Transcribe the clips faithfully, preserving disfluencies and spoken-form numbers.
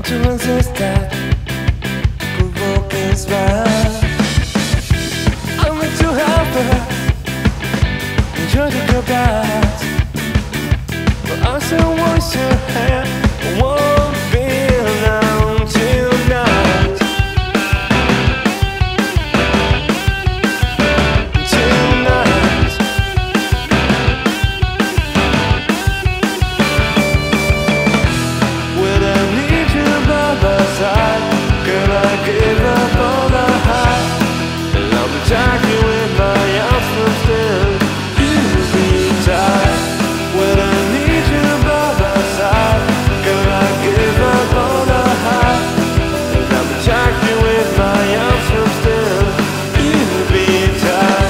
to resist that provoking smile. I need to help her enjoy the good bad, but I still want your hand. I won't be alone tonight. Tonight. When I need you by my side, girl, I give up all the high, and I'll protect you with my arms from still. You'll be tired. When I need you by my side, girl, I give up all the high, and I'll protect you with my arms from still. You'll be tired.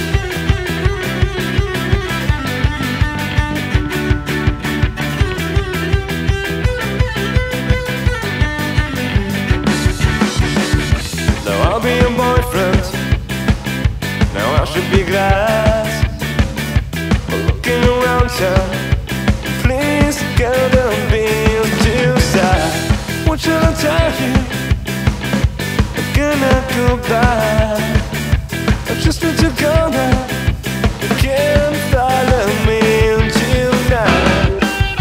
Now I'll be your boyfriend. Now I should be glad. But looking around town, please girl, don't be too sad. What should I tell you? I cannot go back. I just need to go now. You can't follow me tonight.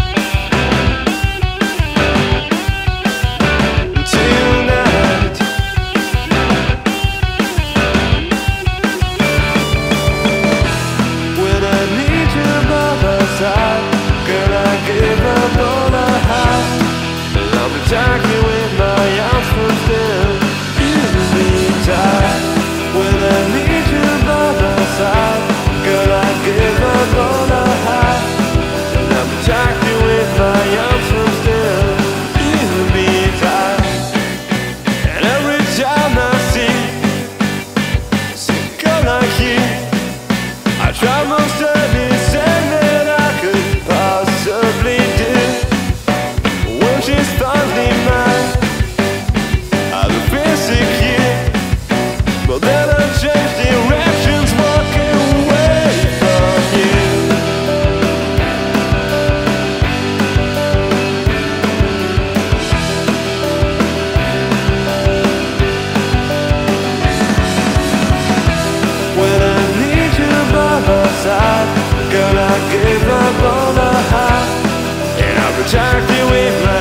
Tonight. When I need you by my side, girl, I give up all the high, and I'll protect you with my arms from still. You'll be tired. When I need you by my side, girl, I give up all the high, and I'll protect you with my arms from still. You'll be tired. And every time I see see a girl like you, I try most anything that I could possibly do. When she's finally mine, I'll be basic you, but then I change directions, walking away from you. When I need you by my side, girl, I give up all the high, and I'll protect you with my